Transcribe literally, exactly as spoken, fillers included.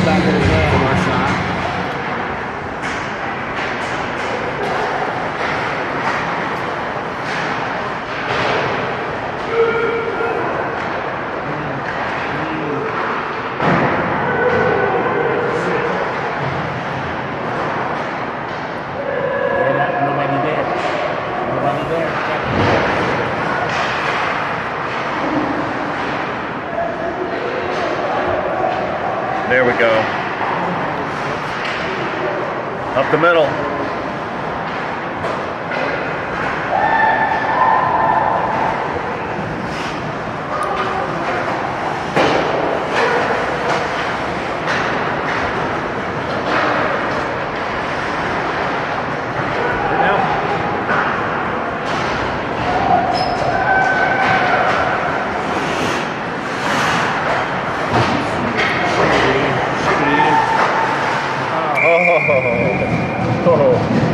back there as well. More shot. Nobody there. Nobody there. There we go. Up the middle. Oh, oh.